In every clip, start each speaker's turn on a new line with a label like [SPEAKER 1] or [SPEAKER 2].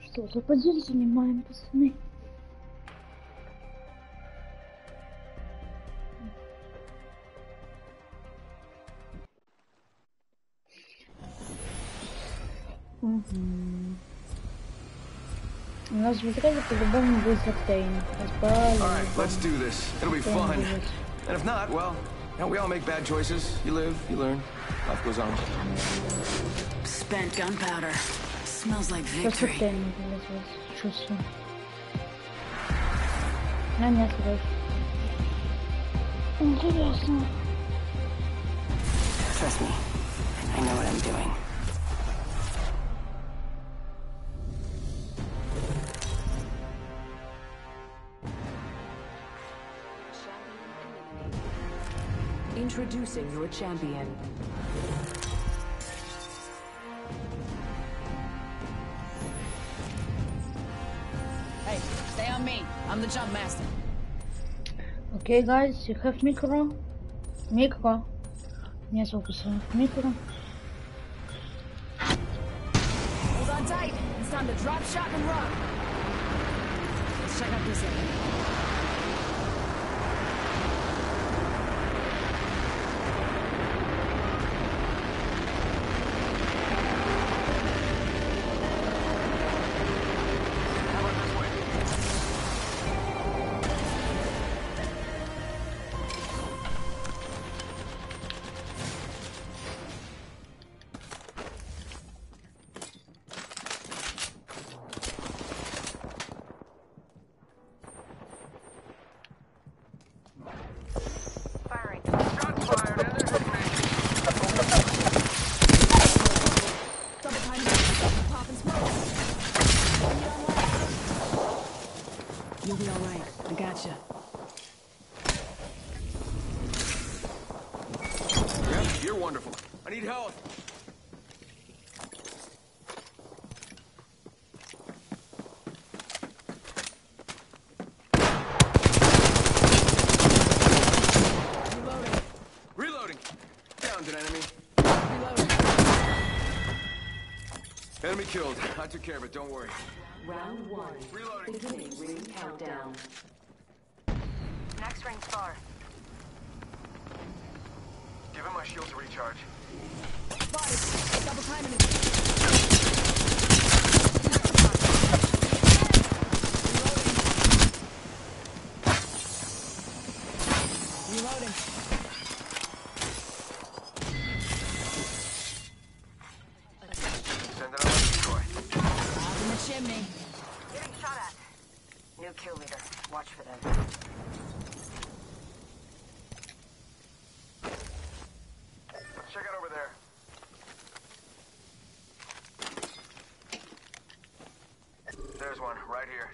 [SPEAKER 1] Что, за позицию занимаем, пацаны? У нас в отряде по-любому будет Октейн.
[SPEAKER 2] Alright, let's do this. It'll be fun. And if not, well, we all make bad choices. You live, you learn. Life goes on.
[SPEAKER 3] Spent gunpowder. Smells like victory.
[SPEAKER 1] Чувствую. На меня сюда. Интересно.
[SPEAKER 3] Trust me. I know what I'm doing. Introducing your champion. Hey, stay on me. I'm the jump master.
[SPEAKER 1] Okay, guys, you have micro. Micro. Не фокуса. Micro.
[SPEAKER 3] Hold on tight. It's time to drop, shot, and run. Let's check out this area. You'll be all right. I gotcha.
[SPEAKER 2] Yeah, you're wonderful. I need help. Reloading. Downed an enemy.
[SPEAKER 3] Reloading.
[SPEAKER 2] Enemy killed. I took care of it. Don't worry.
[SPEAKER 3] Round one.
[SPEAKER 2] Reloading.
[SPEAKER 3] Beginning ring countdown.
[SPEAKER 4] Next ring's far.
[SPEAKER 2] Give him my shield to recharge.
[SPEAKER 3] Spotted. Double timing it. Reloading.
[SPEAKER 2] Send it on the decoy.
[SPEAKER 3] Out in the chimney.
[SPEAKER 4] Getting shot at. New kill leader. Watch for them.
[SPEAKER 2] Let's check out over there. There's one, right here.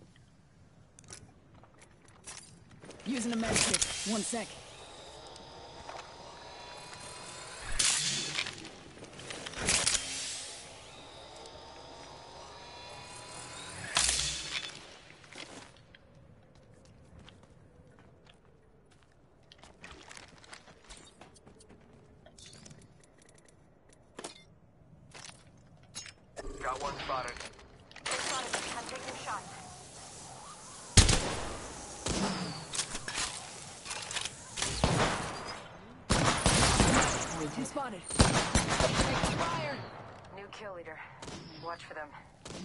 [SPEAKER 3] Using a med kit. 1 sec.
[SPEAKER 2] Got one spotted.
[SPEAKER 4] Spotted. I'm taking shots.
[SPEAKER 3] Two spotted. Taking fire.
[SPEAKER 4] New kill leader. Watch for them.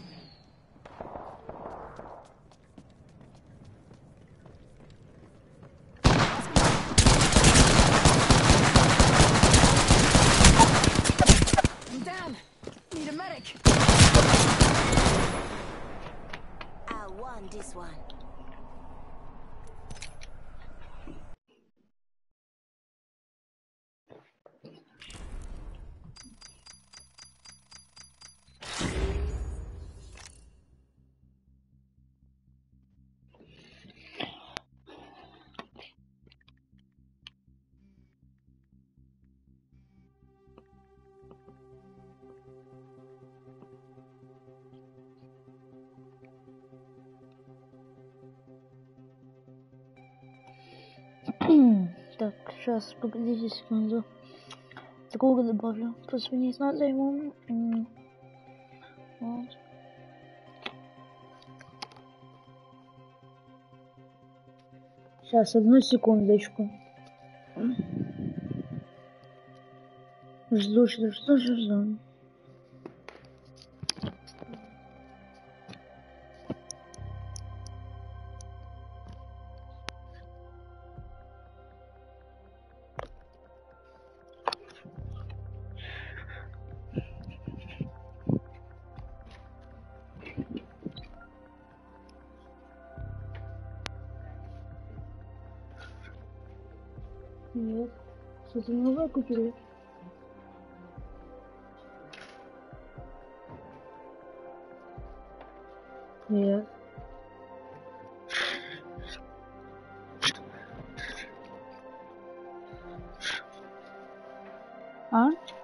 [SPEAKER 3] I'm down. Need a medic.
[SPEAKER 4] I won this one.
[SPEAKER 1] Так, сейчас, погодите секунду. Другого добавлю. Позвонить надо ему. Вот. Сейчас, одну секундочку. Жду. Нет. Что-то новое купили? Нет. А?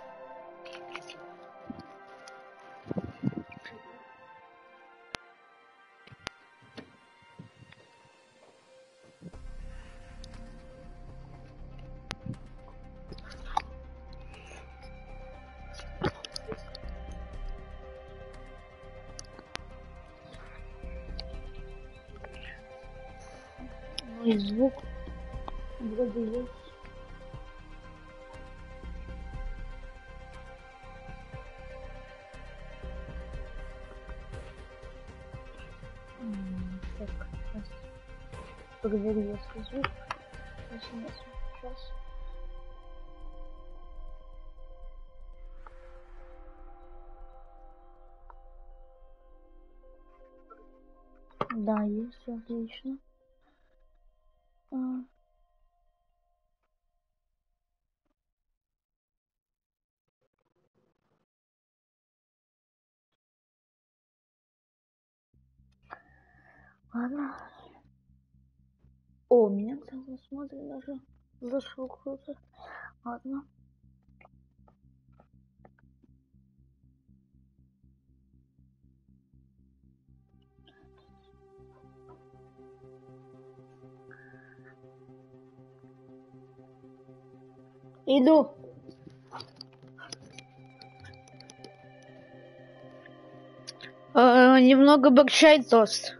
[SPEAKER 1] Ну и звук вроде есть. Так, сейчас проверю, если звук. Сейчас. Да, есть, отлично. Ладно. О, меня кто-то смотрит даже. Зашел кто-то. Ладно. Иду. Немного бокчай тост.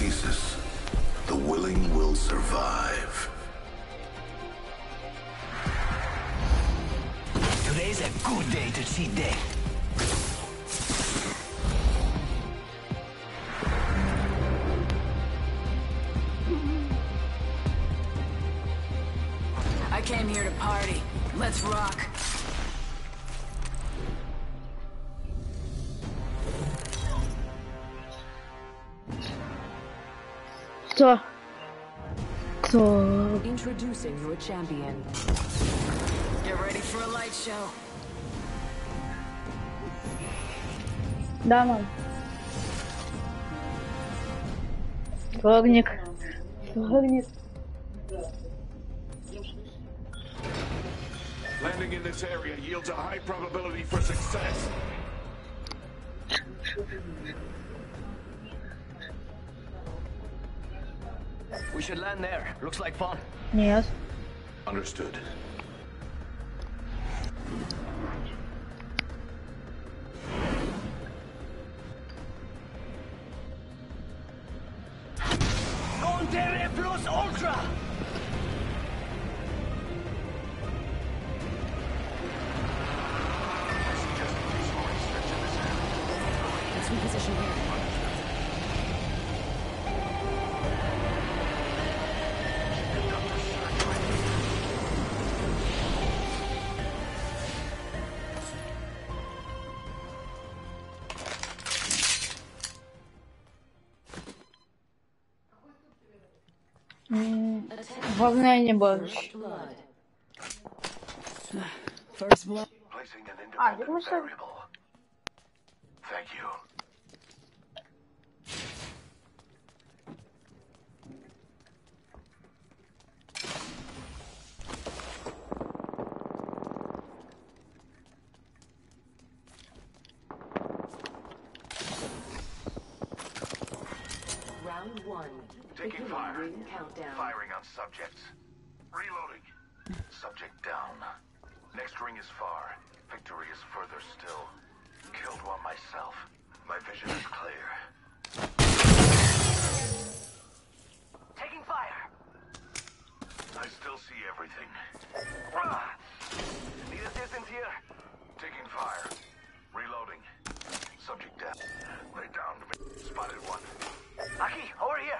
[SPEAKER 5] thesis. The willing will survive.
[SPEAKER 6] Today's a good day to cheat day.
[SPEAKER 3] I came here to party. Let's rock.
[SPEAKER 1] Кто? Кто?
[SPEAKER 3] Introducing your champion. Get ready for a light show.
[SPEAKER 1] Да, мам. Огник. Огник.
[SPEAKER 5] Landing in this area yields a high probability for success.
[SPEAKER 6] We should land there. Looks like fun.
[SPEAKER 1] Нет.
[SPEAKER 5] Understood.
[SPEAKER 6] Contere plus ultra!
[SPEAKER 3] Let's reposition here.
[SPEAKER 1] Главное не борщ.
[SPEAKER 3] First blood.
[SPEAKER 5] Placing an
[SPEAKER 1] А,
[SPEAKER 5] independent
[SPEAKER 1] потому что...
[SPEAKER 5] variable. Thank you.
[SPEAKER 7] Round one.
[SPEAKER 5] Taking fire.
[SPEAKER 7] Ring countdown.
[SPEAKER 5] Firing on subjects. Reloading. Subject down. Next ring is far. Victory is further still. Killed one myself. My vision is clear.
[SPEAKER 6] Taking fire.
[SPEAKER 5] I still see everything.
[SPEAKER 6] Need assistance here.
[SPEAKER 5] Taking fire. Reloading. Subject down. Lay down to me. Spotted one.
[SPEAKER 6] Aki, over here.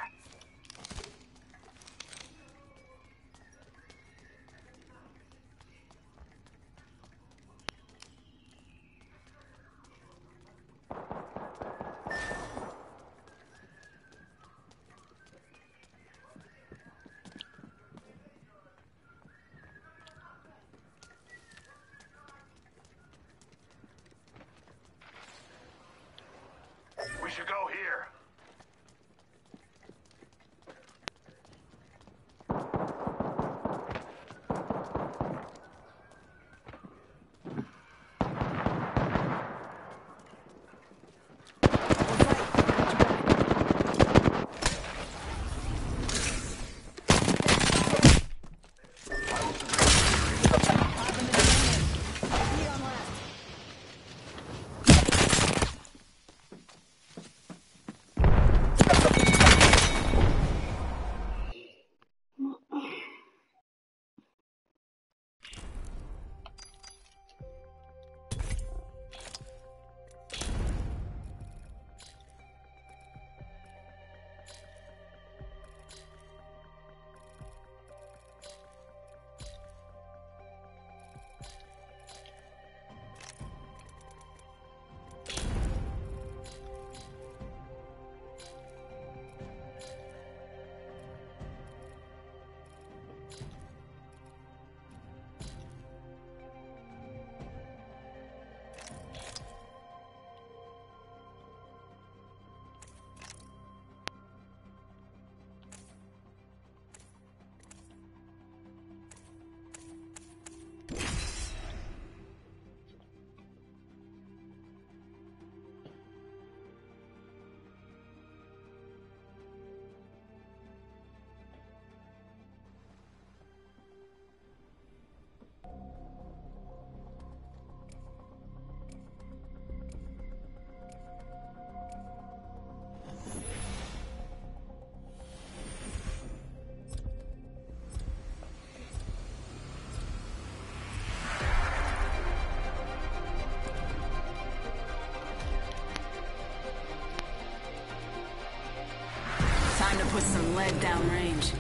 [SPEAKER 3] Put some lead downrange.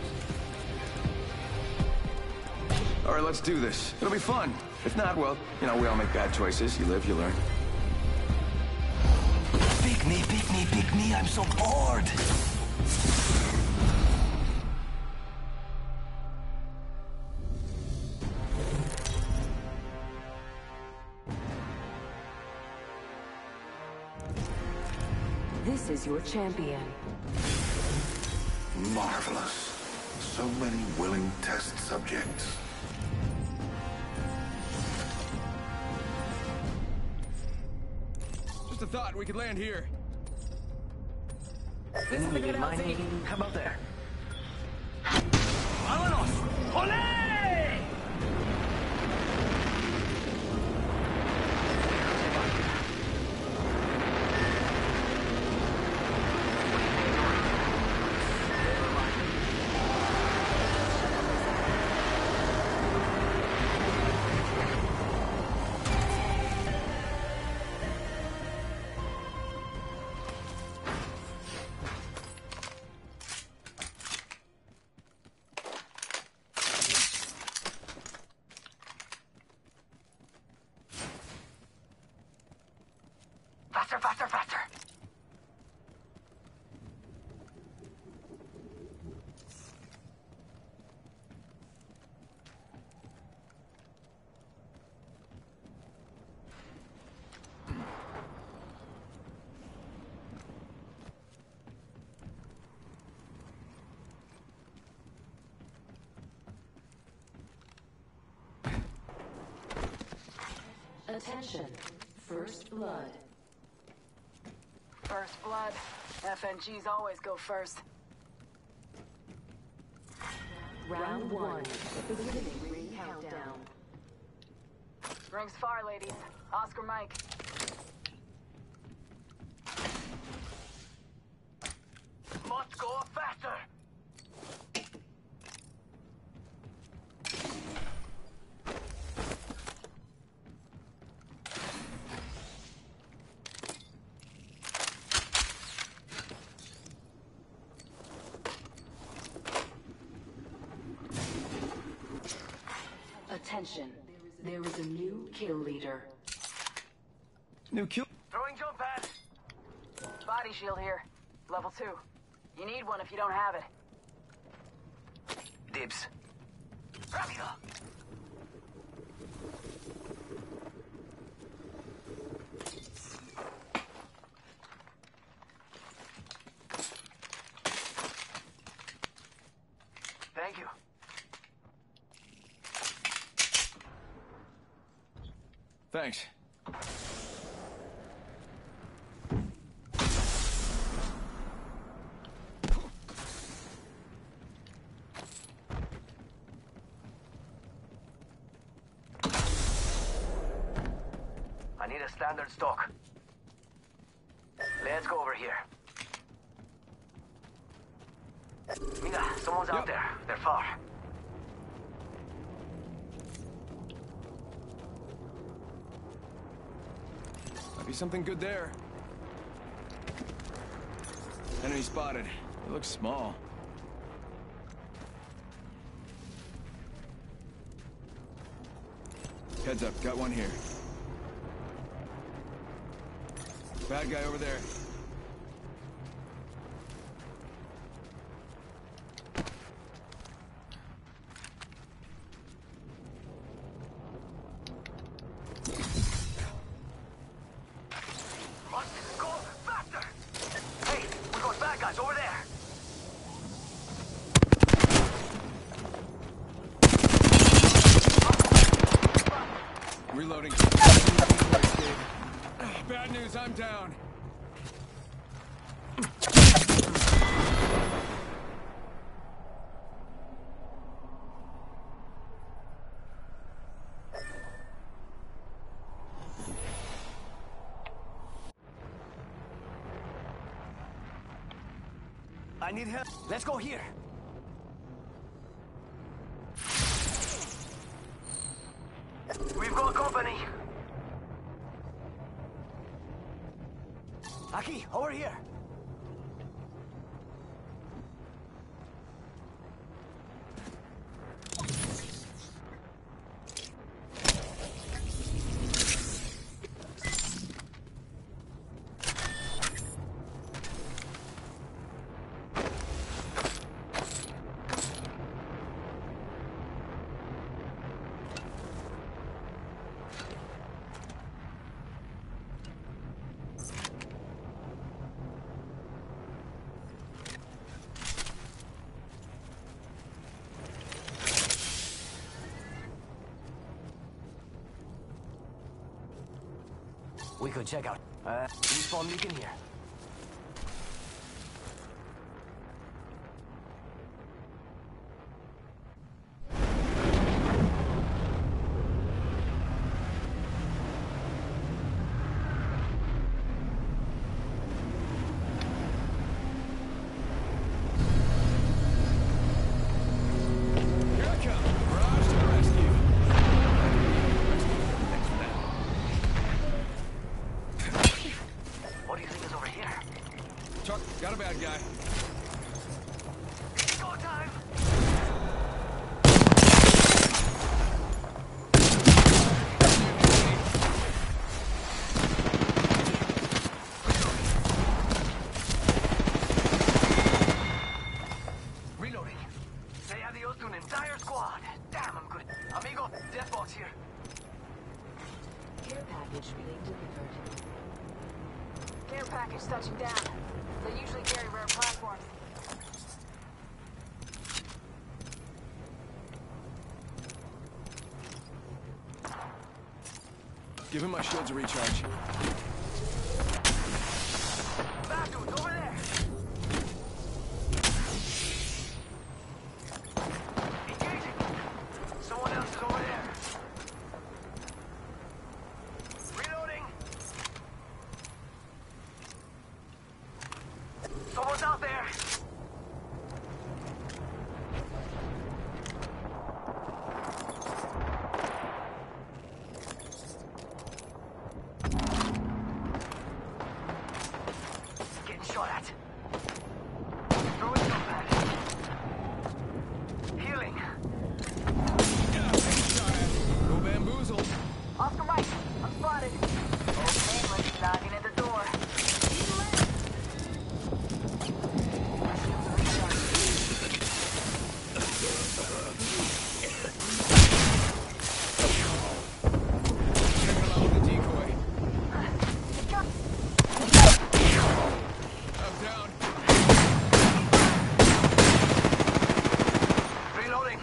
[SPEAKER 2] All right, let's do this. It'll be fun. If not, well, you know, we all make bad choices. You live, you learn.
[SPEAKER 6] Pick me, pick me, pick me. I'm so bored.
[SPEAKER 3] This is your champion.
[SPEAKER 5] Marvelous. So many willing test subjects.
[SPEAKER 2] Just a thought, we could land here.
[SPEAKER 6] Then we get mining. How about there? Vámonos! Olé! Faster, faster, faster!
[SPEAKER 3] Attention. First blood.
[SPEAKER 7] First blood. FNGs always go first.
[SPEAKER 3] Round 1. Beginning ring countdown.
[SPEAKER 7] Rings far, ladies. Oscar Mike.
[SPEAKER 6] Must go faster!
[SPEAKER 3] Attention. There is a new kill leader.
[SPEAKER 2] New kill.
[SPEAKER 6] Throwing jump pad!
[SPEAKER 7] Body shield here. Level 2. You need one if you don't have it.
[SPEAKER 6] Dibs. Rápido! Thank you.
[SPEAKER 2] Thanks.
[SPEAKER 6] I need a standard stock. Let's go over here. Mira, someone's out there. They're far.
[SPEAKER 2] Might be something good there. Enemy spotted. It looks small. Heads up, got one here. Bad guy over there.
[SPEAKER 6] Must go faster! Hey, we got bad guys over there!
[SPEAKER 2] Reloading. Bad news, I'm down.
[SPEAKER 6] I need help. Let's go here. We've got company. Aki, over here. We could check out. Respawn beacon here.
[SPEAKER 2] Here I come. Garage to the rescue. Thanks for that.
[SPEAKER 6] What do you think is over here?
[SPEAKER 2] Chuck, got a bad guy.
[SPEAKER 6] Go time! Reloading. Say adios to an entire squad. Damn, I'm good. Amigo, death box here.
[SPEAKER 7] Care package being delivered. Care package touching down. They usually carry rare platforms.
[SPEAKER 2] Give him my shields a recharge.
[SPEAKER 6] Bad dudes over there. Engaging. Someone else is over there. Reloading. Someone's out there. Getting shot at. Throwing something. Healing.
[SPEAKER 2] Go bamboozled.
[SPEAKER 7] Oscar right. I'm spotted. Okay, let's knocking at the door.
[SPEAKER 2] Checking him out with a decoy. I'm down.
[SPEAKER 6] Reloading.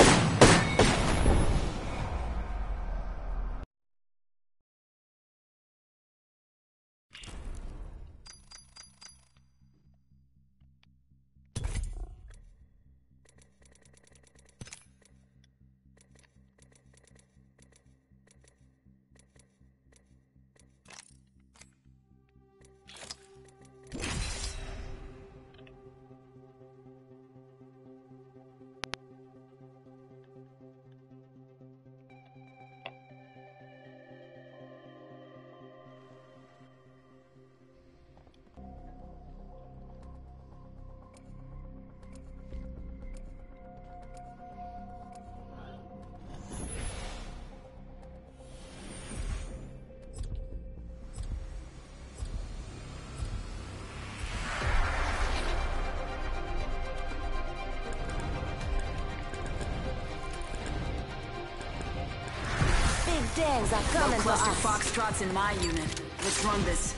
[SPEAKER 3] Big Dan's are
[SPEAKER 7] No
[SPEAKER 3] coming for
[SPEAKER 7] cluster
[SPEAKER 3] us.
[SPEAKER 7] foxtrots in my unit. Let's run this.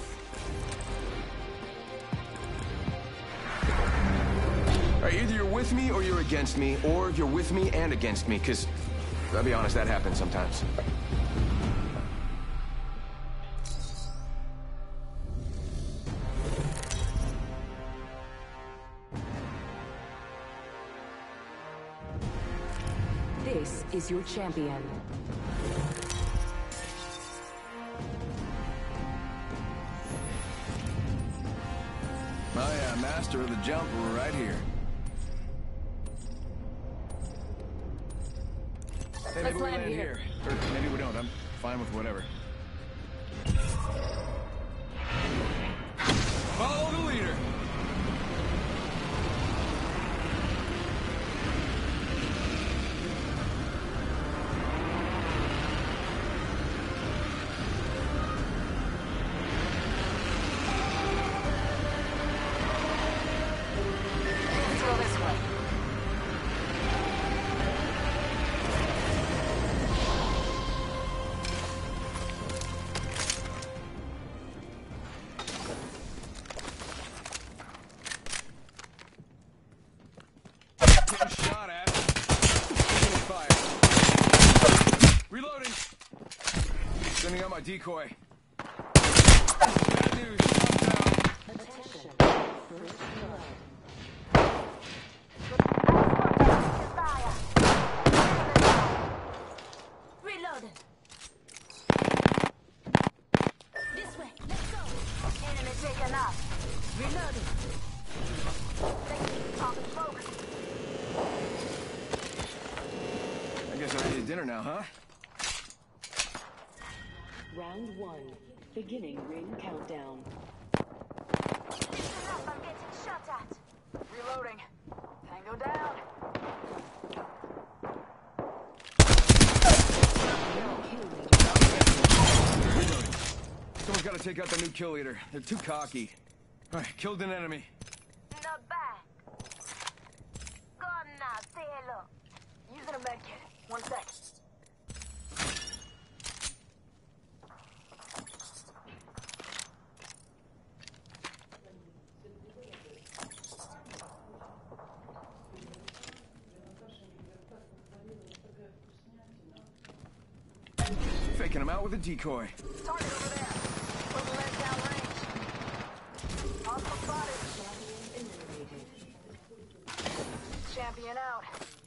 [SPEAKER 2] All right, either you're with me or you're against me, or you're with me and against me, because, I'll be honest, that happens sometimes.
[SPEAKER 7] This is your champion.
[SPEAKER 2] My master of the jump right here. Hey, maybe
[SPEAKER 7] Let's
[SPEAKER 2] we
[SPEAKER 7] land
[SPEAKER 2] land
[SPEAKER 7] here.
[SPEAKER 2] here. Or maybe we don't. I'm fine with whatever. Follow the leader.
[SPEAKER 7] Let's go this way.
[SPEAKER 2] Getting shot at. Taking fire. Reloading. Sending out my decoy. guys are ready to dinner now, huh?
[SPEAKER 8] Round 1. Beginning ring countdown.
[SPEAKER 7] Listen up, I'm getting shot at.
[SPEAKER 3] Reloading. Tango down.
[SPEAKER 2] Reloading. Someone's got to take out the new kill leader. They're too cocky. All right, killed an enemy.
[SPEAKER 7] Not bad. Go on now, say hello.
[SPEAKER 3] Using a med kit. 1 sec.
[SPEAKER 2] Faking him out with a decoy.
[SPEAKER 3] Target over there. Put the lens down range. Hostile spotted. Champion out.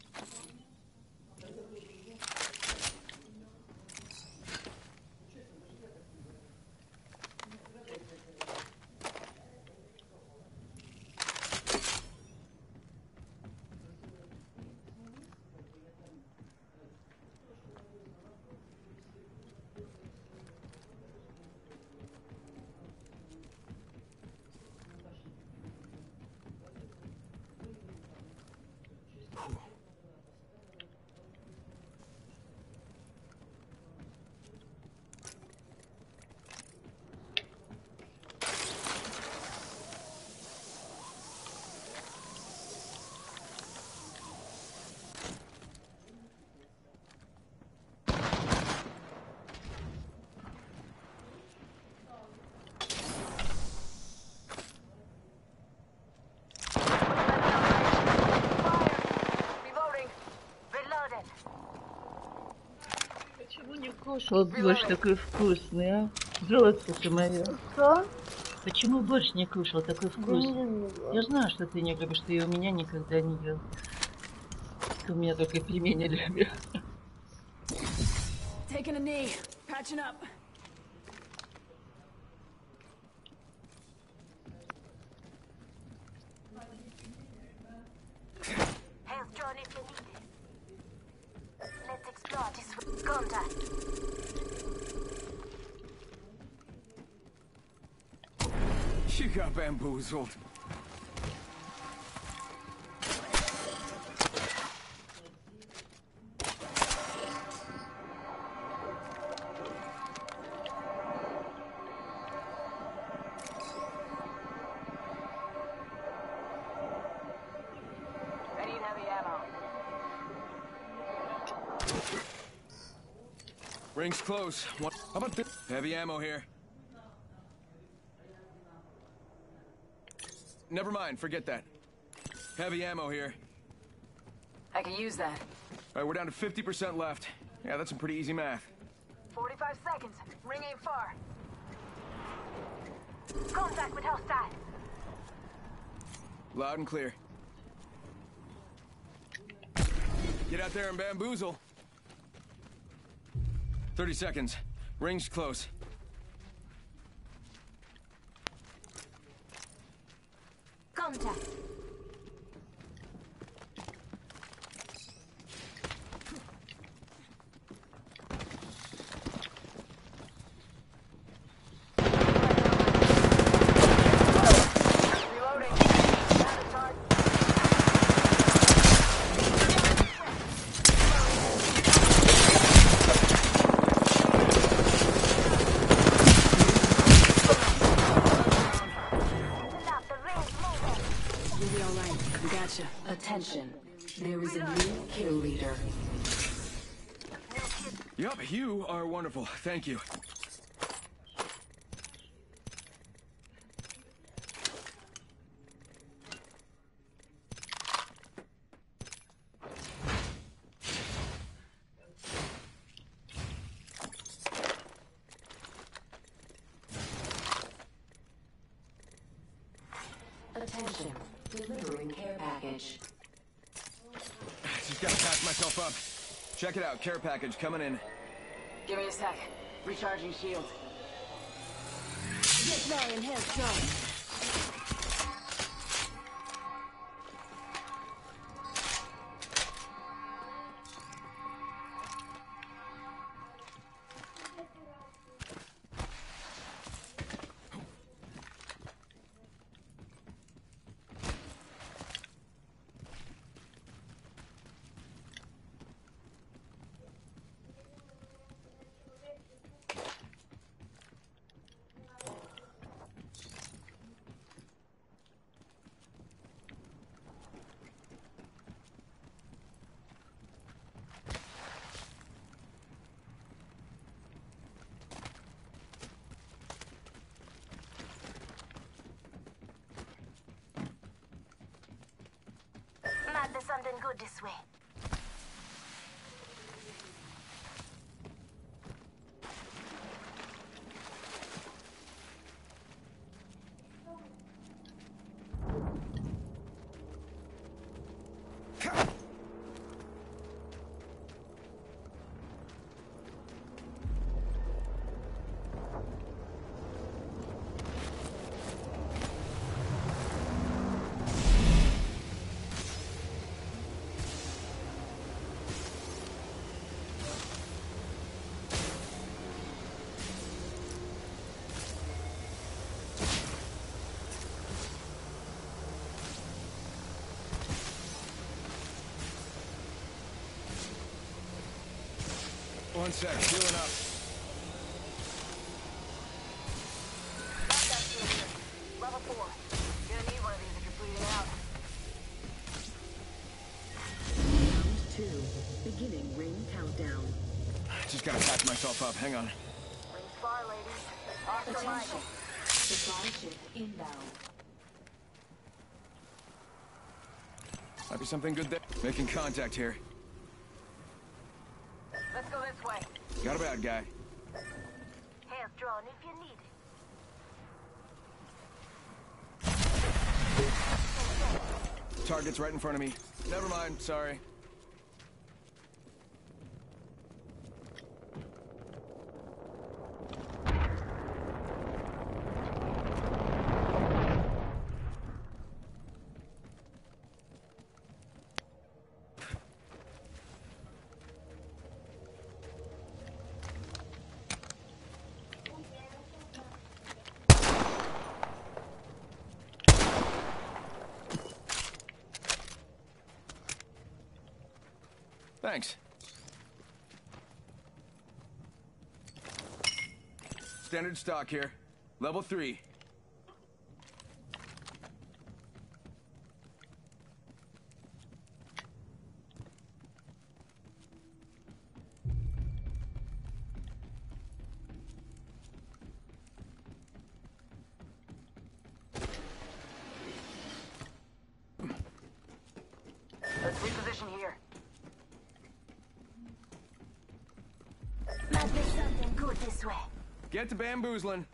[SPEAKER 9] Почему не кушал борщ такой вкусный, а? Золотце моя.
[SPEAKER 1] Что?
[SPEAKER 9] Почему борщ не кушал такой
[SPEAKER 1] Да не
[SPEAKER 9] вкусный?
[SPEAKER 1] люблю.
[SPEAKER 9] Я знаю, что ты не любишь, ты и у меня никогда не ел. Ты у меня только пельмени любишь.
[SPEAKER 3] Taking a knee. Patching up.
[SPEAKER 7] Health John if you need it. Let's explore this way. Contact.
[SPEAKER 2] She got bamboozled.
[SPEAKER 3] I need heavy ammo.
[SPEAKER 2] Ring's close. How about this? Heavy ammo here. Never mind, forget that. Heavy ammo here.
[SPEAKER 3] I can use that.
[SPEAKER 2] All right, we're down to 50% left. Yeah, that's some pretty easy math.
[SPEAKER 3] 45 seconds. Ring ain't far.
[SPEAKER 7] Contact with hostile.
[SPEAKER 2] Loud and clear. Get out there and bamboozle. 30 seconds. Ring's close.
[SPEAKER 7] Contact.
[SPEAKER 3] Reloading. Down a target.
[SPEAKER 7] Enough, the ring's moving.
[SPEAKER 8] You'll be alright. We gotcha. Attention. There is a new kill leader.
[SPEAKER 2] Yup, you are wonderful. Thank you.
[SPEAKER 8] Attention. Delivering care package.
[SPEAKER 2] Just gotta patch myself up. Check it out, care package coming in.
[SPEAKER 3] Give me a sec. Recharging shield.
[SPEAKER 8] Get Marion health zone.
[SPEAKER 4] good this way.
[SPEAKER 2] One sec, healing up.
[SPEAKER 4] Got that shield here. Level 4. Gonna need one of these if you're bleeding out.
[SPEAKER 8] Round 2. Beginning ring countdown.
[SPEAKER 2] Just gotta patch myself up. Hang on.
[SPEAKER 4] Rings far, ladies. Oscar Michael.
[SPEAKER 8] Supply ship inbound.
[SPEAKER 2] Might be something good there. Making contact here.
[SPEAKER 4] Let's go this way.
[SPEAKER 2] Got a bad guy.
[SPEAKER 4] Hands drawn if you need it.
[SPEAKER 2] Target's right in front of me. Never mind, sorry. Thanks. Standard stock here. Level 3.
[SPEAKER 4] Let's reposition here.
[SPEAKER 7] Might be something good this way.
[SPEAKER 2] Get to bamboozling.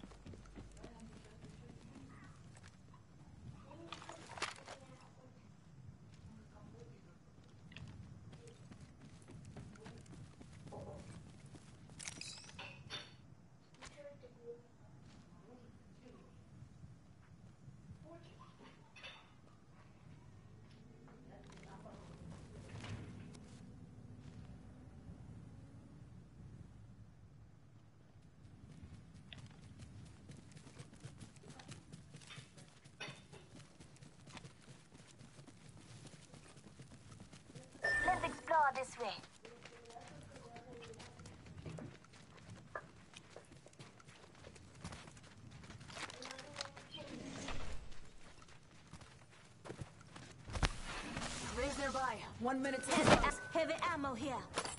[SPEAKER 4] Let's explore this way.
[SPEAKER 3] Rings nearby. 1 minute to
[SPEAKER 7] Heavy ammo here.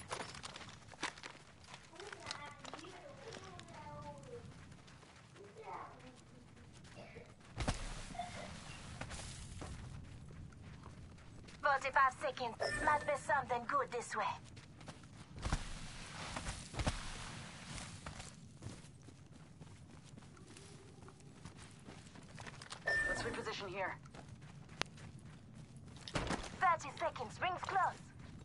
[SPEAKER 4] Seconds. Might be something good this way.
[SPEAKER 3] Let's reposition here.
[SPEAKER 4] 30 seconds. Rings close.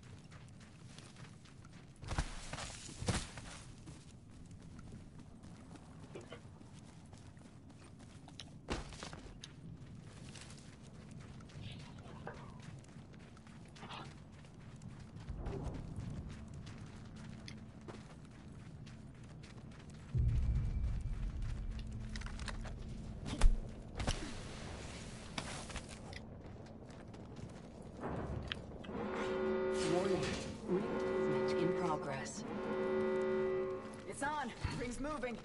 [SPEAKER 8] Movement in progress.
[SPEAKER 3] It's on. Ring's moving.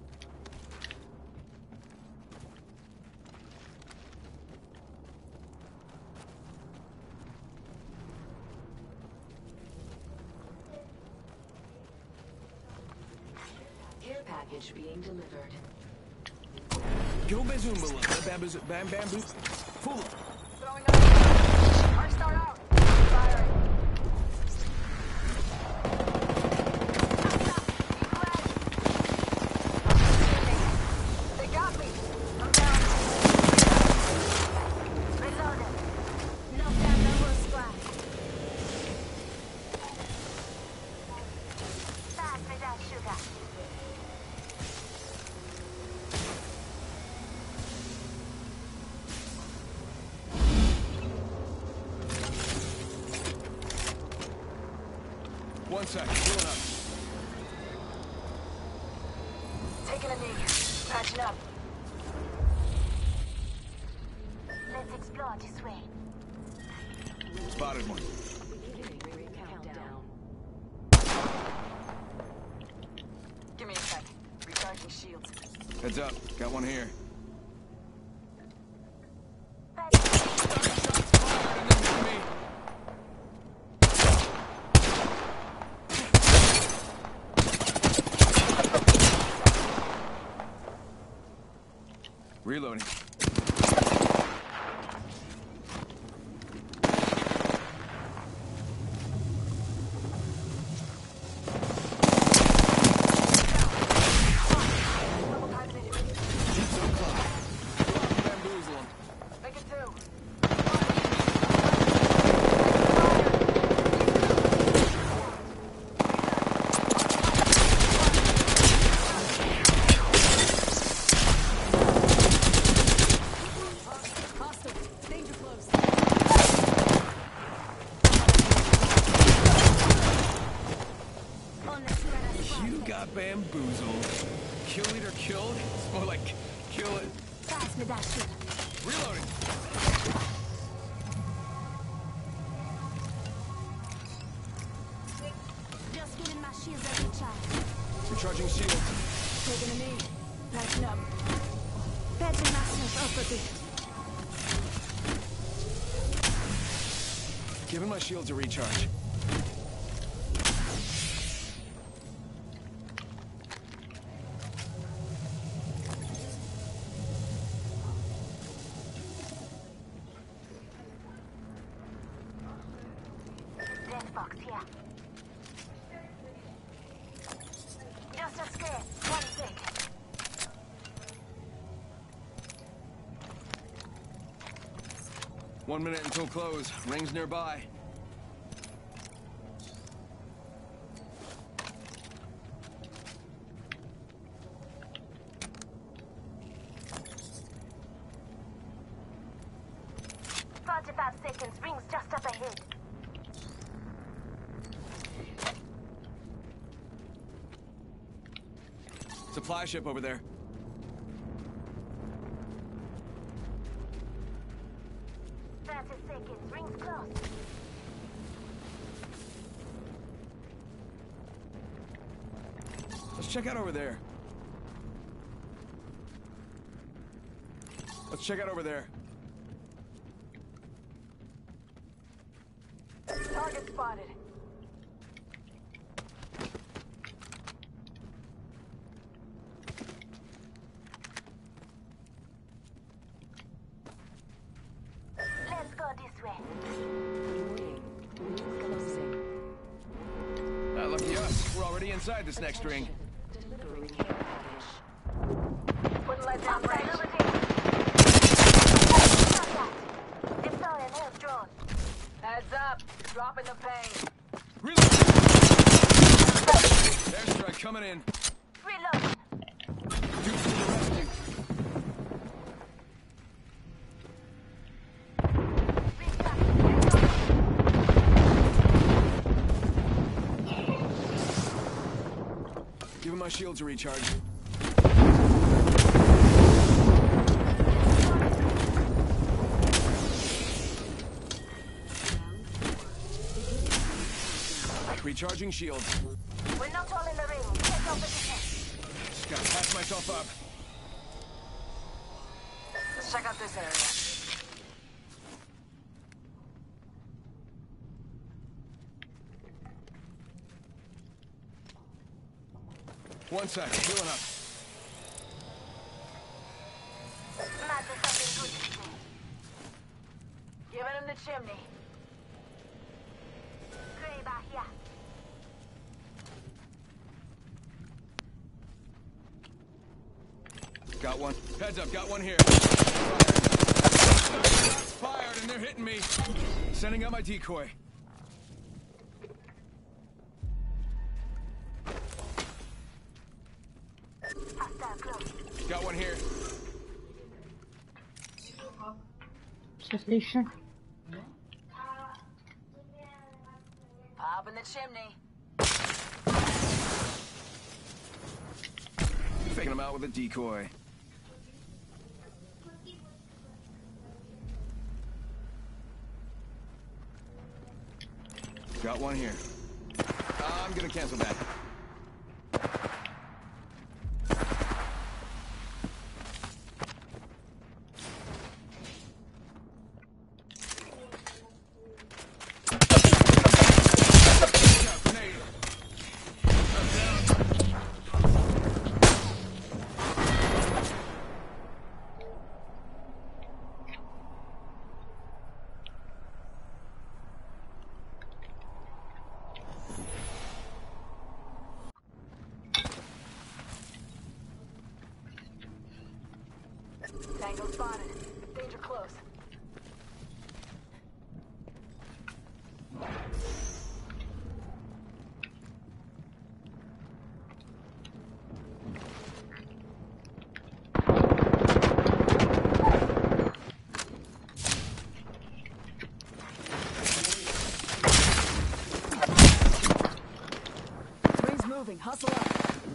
[SPEAKER 8] Care package being delivered.
[SPEAKER 2] Go Bazoomba. Bam bam boo. Fool.
[SPEAKER 3] Throwing up. Arc star out. Firing.
[SPEAKER 2] 1 sec, healing up.
[SPEAKER 7] Taking a knee. Patching up.
[SPEAKER 4] Let's explore this way.
[SPEAKER 2] Spotted one.
[SPEAKER 8] Countdown.
[SPEAKER 7] Give me a sec. Recharging shields.
[SPEAKER 2] Heads up, got one here. Reloading. Bamboozle 'em.
[SPEAKER 7] Make it two.
[SPEAKER 3] Danger close.
[SPEAKER 2] You got bamboozled. Kill leader killed? It's more like kill it.
[SPEAKER 4] Pass me that shit.
[SPEAKER 2] Reloading.
[SPEAKER 4] Just getting my shields a recharge.
[SPEAKER 2] Recharging shield.
[SPEAKER 3] Taking a knee. Patching up.
[SPEAKER 4] Patching myself up a bit.
[SPEAKER 2] Giving my shields a recharge.
[SPEAKER 4] Death box here. Just a scare. 1 sec.
[SPEAKER 2] One minute until close. Rings nearby.
[SPEAKER 4] Seconds. Rings just up ahead.
[SPEAKER 2] Supply ship over there.
[SPEAKER 4] Seconds. Rings close.
[SPEAKER 2] Let's check out over there. Let's check out over there.
[SPEAKER 7] Target spotted.
[SPEAKER 4] Let's go this way.
[SPEAKER 8] Closing.
[SPEAKER 2] Lucky us. We're already inside this next ring.
[SPEAKER 8] Delivering care package.
[SPEAKER 7] Wouldn't let down range.
[SPEAKER 4] Over there. Deploying health drone.
[SPEAKER 7] Heads up. Dropping the pain.
[SPEAKER 2] Reload! Airstrike coming in.
[SPEAKER 4] Reload.
[SPEAKER 2] Dude, to the rescue. Giving my shields a recharge. Recharging shields.
[SPEAKER 4] We're not all in the ring. Take off the defense.
[SPEAKER 2] Just gotta patch myself up.
[SPEAKER 7] Let's check out this area.
[SPEAKER 2] One sec, healing up.
[SPEAKER 4] Matt, there's something good to say.
[SPEAKER 7] Giving him the chimney.
[SPEAKER 4] Gray back here.
[SPEAKER 2] Got one. Heads up, got one here. Fired and they're hitting me. Sending out my decoy.
[SPEAKER 4] Hostile close.
[SPEAKER 2] Got one here.
[SPEAKER 1] Все отлично.
[SPEAKER 7] Pop in the chimney.
[SPEAKER 2] Faking him out with a decoy. Got one here. I'm gonna cancel that.
[SPEAKER 7] Tango spotted. Danger close.
[SPEAKER 3] Ring's moving. Hustle up.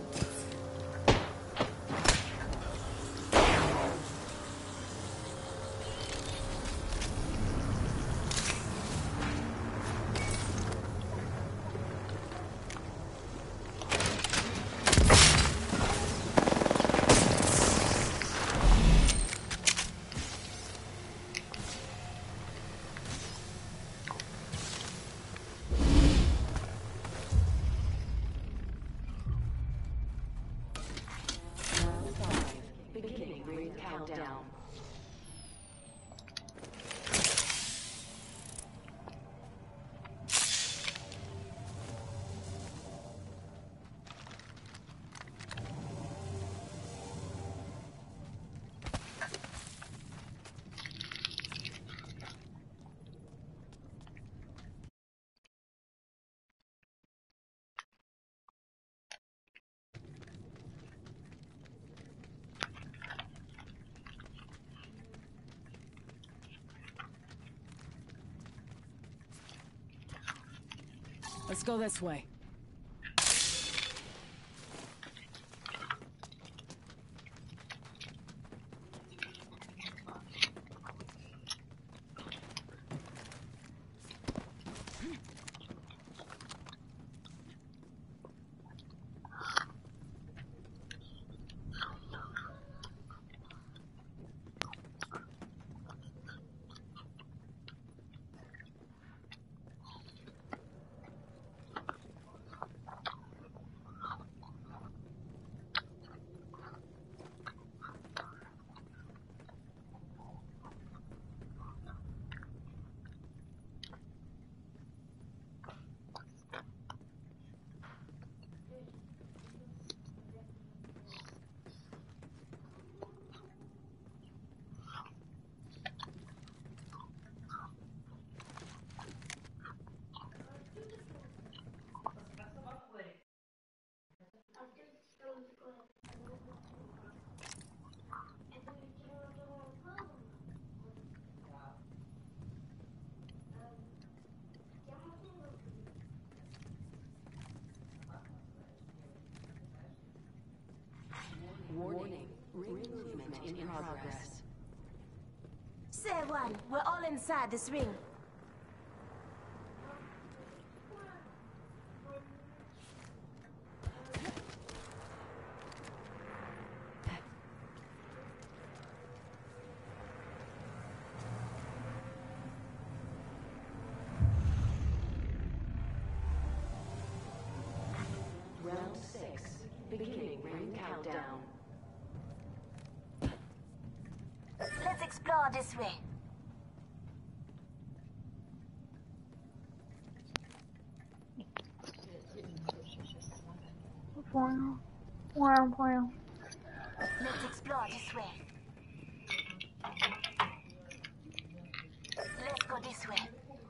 [SPEAKER 8] Beginning ring countdown.
[SPEAKER 3] Let's go this way.
[SPEAKER 8] Warning. Ring movement in progress.
[SPEAKER 7] Say one, we're all inside this ring.
[SPEAKER 8] Round 6. Beginning ring countdown.
[SPEAKER 7] Let's explore this way. Let's explore this way. Let's go this way.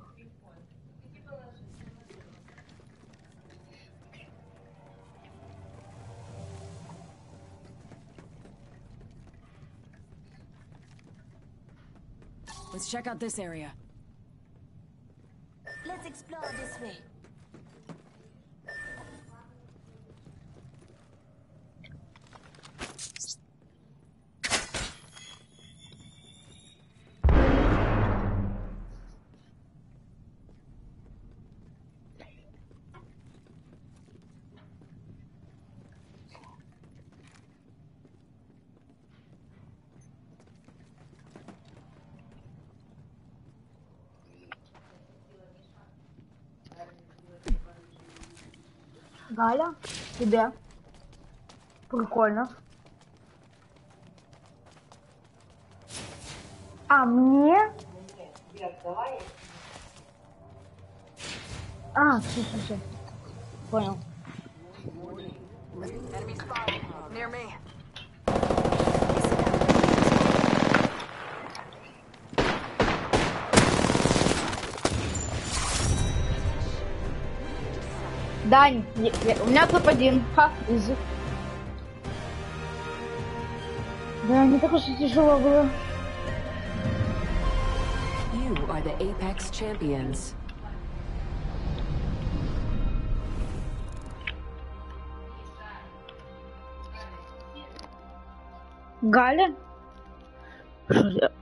[SPEAKER 3] Let's check out this area.
[SPEAKER 7] Let's explore this way.
[SPEAKER 1] Галя, тебе. Прикольно. А мне? А, все. Понял.
[SPEAKER 7] Enemy spotted. Near me.
[SPEAKER 1] Дань, у меня топ-1. Ха, изи. Да, не так уж и тяжело было.
[SPEAKER 8] You are the Apex champions.
[SPEAKER 1] Галя? Что я?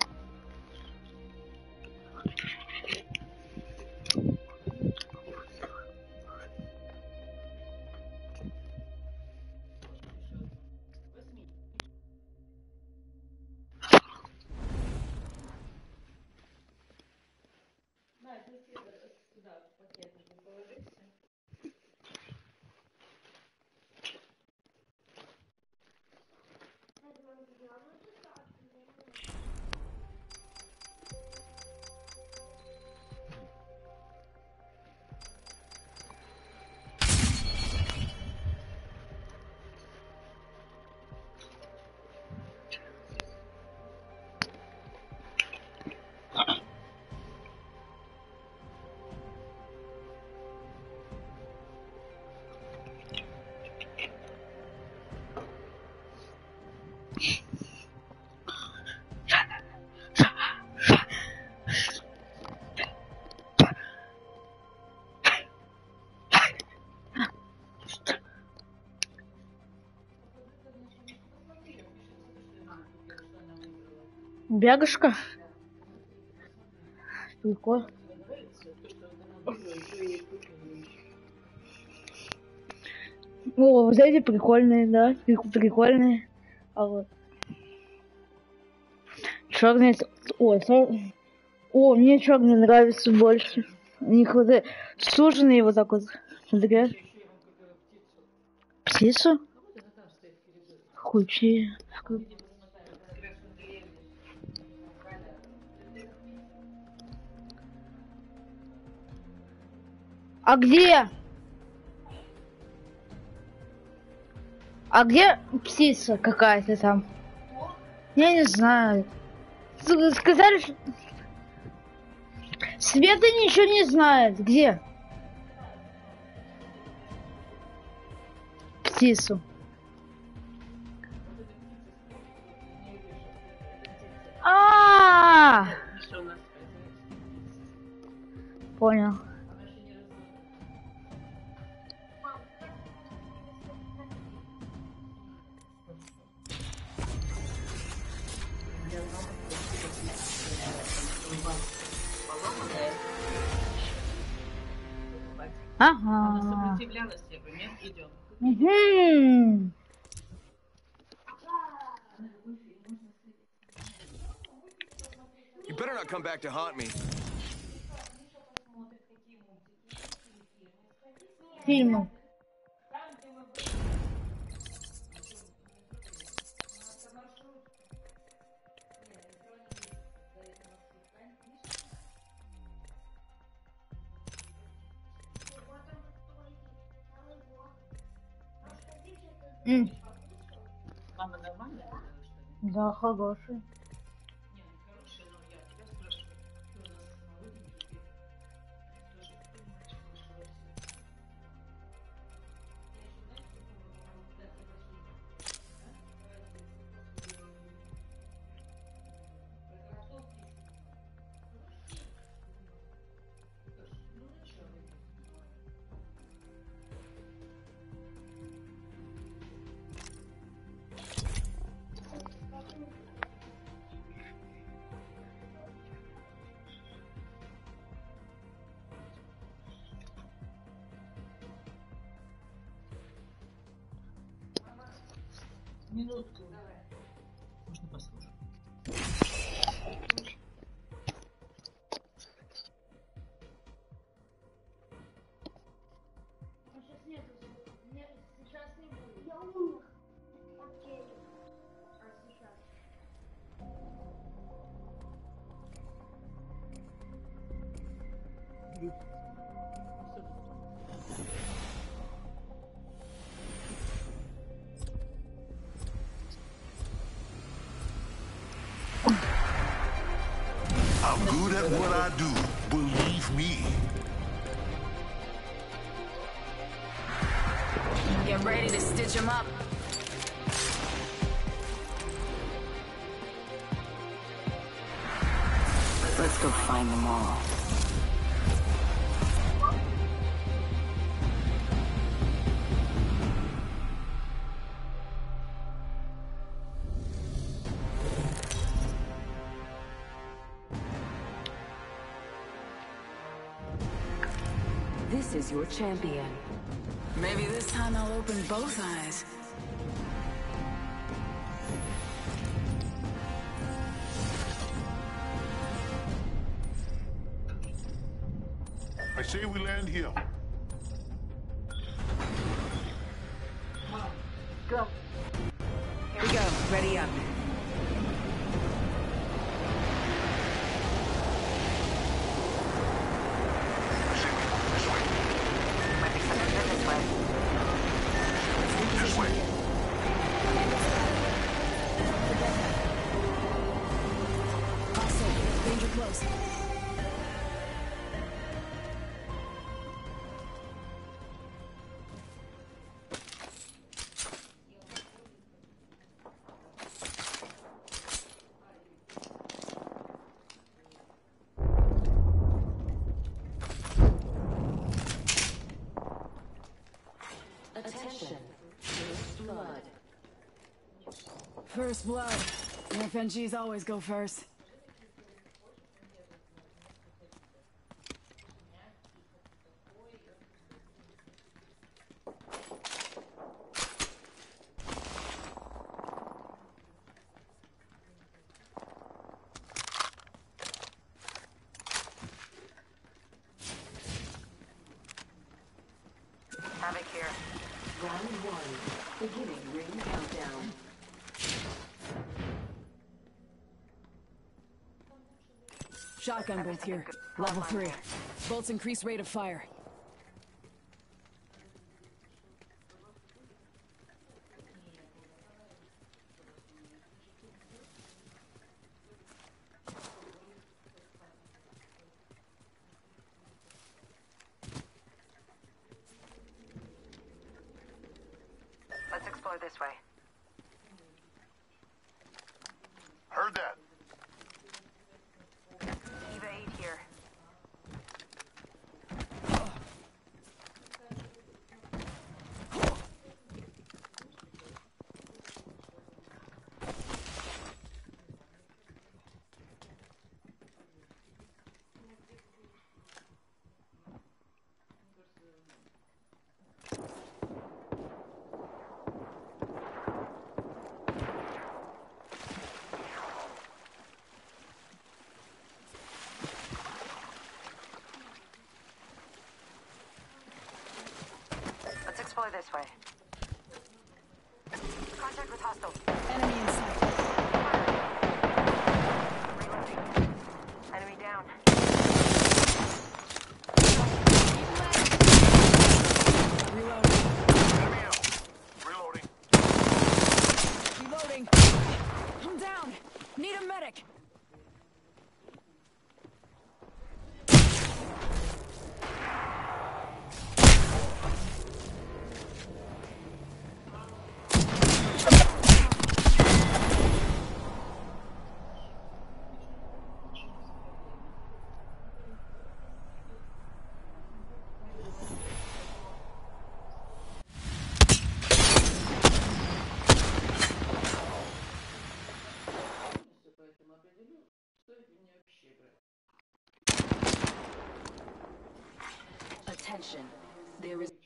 [SPEAKER 1] Бегашка? Прикольно. О, вот эти прикольные, да, прикольные. А вот черные. О, мне черный нравится больше. У них вот суженные вот так вот. Смотри. Птицу? Включи. А где? А где птица какая-то там? Я не знаю. Сказали, что... Света ничего не знает. Где? Птицу. Понял. Ага.
[SPEAKER 9] Она сопротивлялась, я говорю, нет, идем.
[SPEAKER 2] You better not come back to haunt me.
[SPEAKER 1] Фильмы.
[SPEAKER 9] Мама нормальная?
[SPEAKER 1] Да, хороший.
[SPEAKER 9] Минутку. Можно послушать.
[SPEAKER 1] Сейчас нету.
[SPEAKER 5] do, believe me.
[SPEAKER 3] Get ready to stitch him up. Let's go find them all. This is your champion. Maybe this time I'll open both eyes.
[SPEAKER 5] I say we land here.
[SPEAKER 3] Go. Here we go. Ready up.
[SPEAKER 5] I say we move this way.
[SPEAKER 7] Might be something good this way.
[SPEAKER 5] This way.
[SPEAKER 3] Hostile. Danger close.
[SPEAKER 8] Attention. First blood.
[SPEAKER 3] First blood. FNGs always go first.
[SPEAKER 7] Havoc here.
[SPEAKER 8] Round 1. Beginning ring countdown.
[SPEAKER 3] Shotgun bolt here. Level 3. Bolts increase rate of fire.
[SPEAKER 7] Let's explore this way.
[SPEAKER 5] Heard that.
[SPEAKER 7] Eva 8 here. Let's explore this way. Contact with hostile.
[SPEAKER 3] Enemy in sight.
[SPEAKER 7] Reloading. Enemy down.
[SPEAKER 3] Reloading.
[SPEAKER 5] Enemy out. Reloading.
[SPEAKER 3] Reloading. I'm down. Need a medic.
[SPEAKER 8] Attention. There is